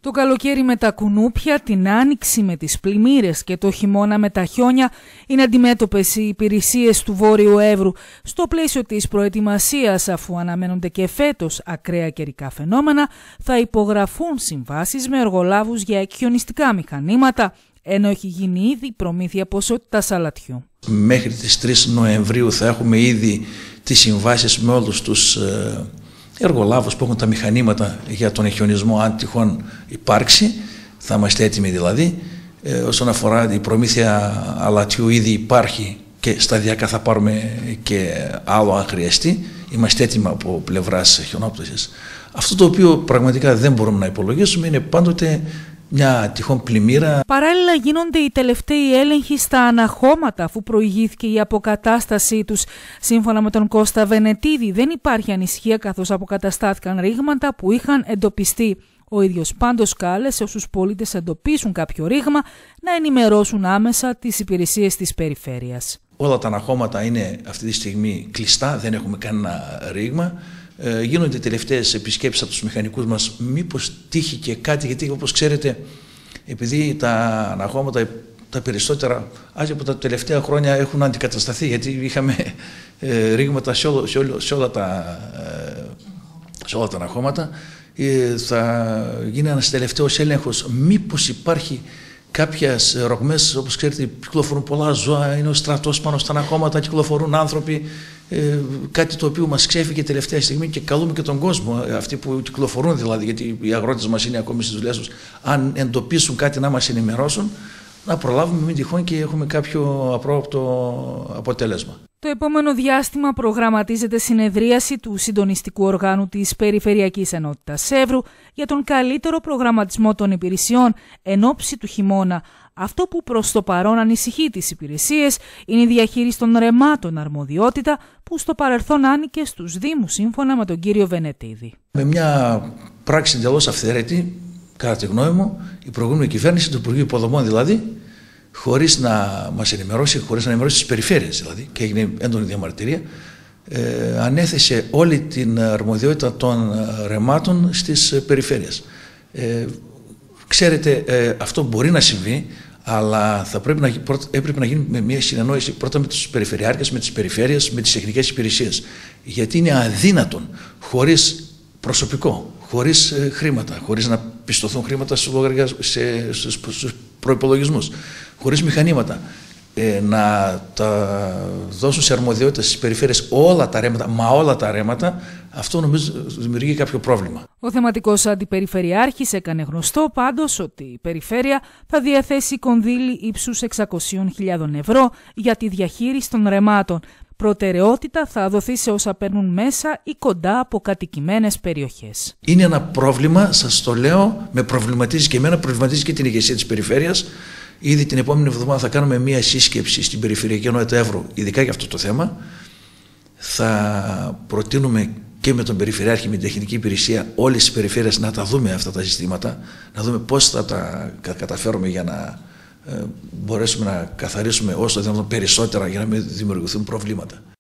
Το καλοκαίρι με τα κουνούπια, την άνοιξη με τις πλημμύρες και το χειμώνα με τα χιόνια είναι αντιμέτωπες οι υπηρεσίες του Βόρειου Εύρου στο πλαίσιο της προετοιμασίας, αφού αναμένονται και φέτος ακραία καιρικά φαινόμενα, θα υπογραφούν συμβάσεις με εργολάβους για εκχιονιστικά μηχανήματα, ενώ έχει γίνει ήδη προμήθεια ποσότητας αλατιού. Μέχρι τις 3 Νοεμβρίου θα έχουμε ήδη τις συμβάσεις με όλους τους εργολάβους που έχουν τα μηχανήματα για τον εκχιονισμό, αν τυχόν υπάρξει. Θα είμαστε έτοιμοι δηλαδή. Όσον αφορά η προμήθεια αλατιού, ήδη υπάρχει και σταδιακά θα πάρουμε και άλλο αν χρειαστεί. Είμαστε έτοιμοι από πλευράς χιονόπτωσης. Αυτό το οποίο πραγματικά δεν μπορούμε να υπολογίσουμε είναι πάντοτε μια τυχόν πλημμύρα. Παράλληλα γίνονται οι τελευταίοι έλεγχοι στα αναχώματα, αφού προηγήθηκε η αποκατάστασή τους. Σύμφωνα με τον Κώστα Βενετίδη, δεν υπάρχει ανησυχία, καθώς αποκαταστάθηκαν ρήγματα που είχαν εντοπιστεί. Ο ίδιος πάντως κάλεσε όσους πολίτες εντοπίσουν κάποιο ρήγμα να ενημερώσουν άμεσα τις υπηρεσίες της περιφέρειας. Όλα τα αναχώματα είναι αυτή τη στιγμή κλειστά, δεν έχουμε κανένα ρήγμα. Γίνονται τελευταίες επισκέψεις από τους μηχανικούς μας, μήπως τύχει και κάτι, γιατί όπως ξέρετε, επειδή τα αναχώματα τα περισσότερα από τα τελευταία χρόνια έχουν αντικατασταθεί, γιατί είχαμε ρήγματα σε όλα τα αναχώματα, θα γίνει ένας τελευταίος έλεγχος, μήπως υπάρχει κάποιες ρογμές. Όπως ξέρετε, κυκλοφορούν πολλά ζώα, είναι ο στρατός πάνω στα αναχώματα, κυκλοφορούν άνθρωποι, κάτι το οποίο μας ξέφυγε τελευταία στιγμή και καλούμε και τον κόσμο, αυτοί που κυκλοφορούν δηλαδή, γιατί οι αγρότες μας είναι ακόμη στις δουλειές τους, αν εντοπίσουν κάτι να μας ενημερώσουν, να προλάβουμε μην τυχόν και έχουμε κάποιο απρόοπτο αποτέλεσμα. Το επόμενο διάστημα προγραμματίζεται συνεδρίαση του συντονιστικού οργάνου της Περιφερειακής Ενότητας Εύρου για τον καλύτερο προγραμματισμό των υπηρεσιών εν ώψη του χειμώνα. Αυτό που προς το παρόν ανησυχεί τις υπηρεσίες είναι η διαχείριση των ρεμάτων, αρμοδιότητα που στο παρελθόν άνοικε στους Δήμους, σύμφωνα με τον κύριο Βενετίδη. Με μια πράξη εντελώς αυθαίρετη, κατά τη γνώμη μου, η προηγούμενη κυβέρνηση, του Υπουργείου Υποδομών δηλαδή, χωρίς να μας ενημερώσει, χωρίς να ενημερώσει τις περιφέρειες δηλαδή, και έγινε έντονη διαμαρτυρία, ανέθεσε όλη την αρμοδιότητα των ρεμάτων στις περιφέρειες. Ξέρετε, αυτό μπορεί να συμβεί, αλλά έπρεπε να γίνει με μια συνεννόηση πρώτα με τους περιφερειάρχες, με τις περιφέρειες, με τις τεχνικές υπηρεσίες. Γιατί είναι αδύνατον, χωρίς προσωπικό, χωρίς χρήματα, χωρίς να πιστωθούν χρήματα στους προϋπολογισμούς, χωρίς μηχανήματα, να τα δώσουν σε αρμοδιότητα στις περιφέρειες όλα τα ρέματα, όλα τα ρέματα, αυτό νομίζω δημιουργεί κάποιο πρόβλημα. Ο θεματικός αντιπεριφερειάρχης έκανε γνωστό πάντως ότι η περιφέρεια θα διαθέσει κονδύλι ύψους 600.000 ευρώ για τη διαχείριση των ρεμάτων. Προτεραιότητα θα δοθεί σε όσα παίρνουν μέσα ή κοντά από κατοικημένες περιοχές. Είναι ένα πρόβλημα, σας το λέω, με προβληματίζει και εμένα, προβληματίζει και την ηγεσία της περιφέρειας. Ήδη την επόμενη εβδομάδα θα κάνουμε μία σύσκεψη στην Περιφερειακή Ενότητα Εύρου, ειδικά για αυτό το θέμα. Θα προτείνουμε και με τον Περιφερειάρχη, με την Τεχνική Υπηρεσία, όλες τις περιφέρειες να τα δούμε αυτά τα ζητήματα, να δούμε πώς θα τα καταφέρουμε για να μπορέσουμε να καθαρίσουμε όσο δυνατόν περισσότερα για να μην δημιουργηθούν προβλήματα.